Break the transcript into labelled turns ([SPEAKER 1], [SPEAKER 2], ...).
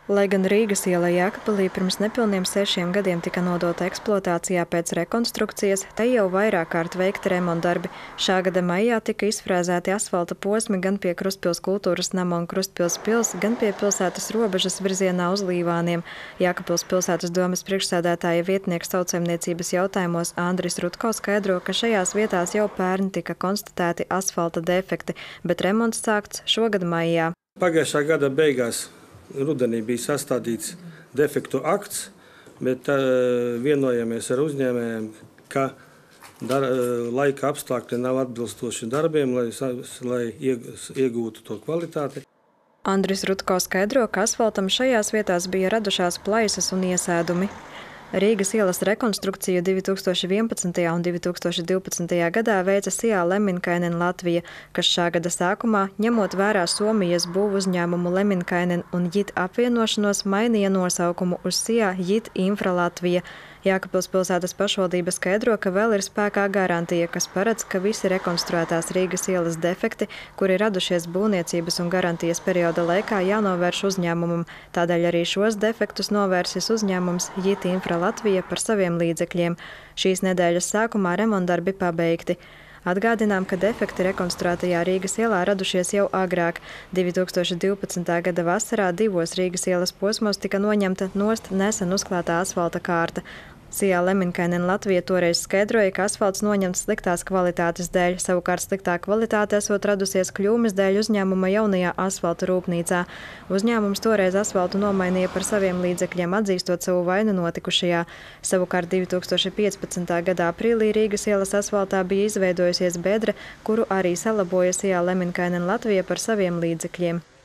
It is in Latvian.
[SPEAKER 1] Lai gan Rīgas iela Jēkabpilī pirms nepilniem 6 gadiem tika nodota eksploatācijā pēc rekonstrukcijas, te jau vairāk kārt veikti remontdarbi. Šā gada maijā tika izfrēzēti asfalta posmi gan pie Krustpils kultūras nama un Krustpils pils, gan pie pilsētas robežas virzienā uz Līvāniem. Jēkabpils pilsētas domes priekšsēdētāja vietnieks tautsaimniecības jautājumos Andris Rutko skaidro, ka šajās vietās jau pērn tika konstatēti asfalta defekti, bet remonts sākts šogad maijā.
[SPEAKER 2] Pagājušā gada beigās rudenī bija sastādīts defektu akts, bet vienojamies ar uzņēmējiem, ka laika apstākļi nav atbilstoši darbiem, lai iegūtu to kvalitāti.
[SPEAKER 1] Andris Rutko skaidro, ka asfaltam šajās vietās bija radušās plaisas un iesēdumi. Rīgas ielas rekonstrukciju 2011. un 2012. gadā veica SIA Lemminkainen Latvija, kas šā gada sākumā, ņemot vērā Somijas būvu uzņēmumu Lemminkainen un JIT apvienošanos, mainīja nosaukumu uz SIA JIT Infra Latvija. Jēkabpils pilsētas pašvaldība skaidro, ka vēl ir spēkā garantija, kas paredz, ka visi rekonstruētās Rīgas ielas defekti, kuri radušies būvniecības un garantijas perioda laikā, jānovērš uzņēmumam. Tādēļ arī šos defektus novērsis uzņēmums JIT Infra Latvija par saviem līdzekļiem. Šīs nedēļas sākumā remontdarbi pabeigti. Atgādinām, ka defekti rekonstruētajā Rīgas ielā radušies jau agrāk. 2012. gada vasarā 2 Rīgas ielas posmos tika noņemta nost nesen uzklātā asfalta kārta. SIA Lemminkainen Latvija toreiz skaidroja, ka asfalts noņemts sliktās kvalitātes dēļ, savukārt sliktā kvalitāte esot radusies kļūmes dēļ uzņēmuma jaunajā asfalta rūpnīcā. Uzņēmums toreiz asfaltu nomainīja par saviem līdzekļiem, atzīstot savu vainu notikušajā. Savukārt 2015. gada aprīlī Rīgas ielas asfaltā bija izveidojusies bedre, kuru arī salaboja SIA Lemminkainen Latvija par saviem līdzekļiem.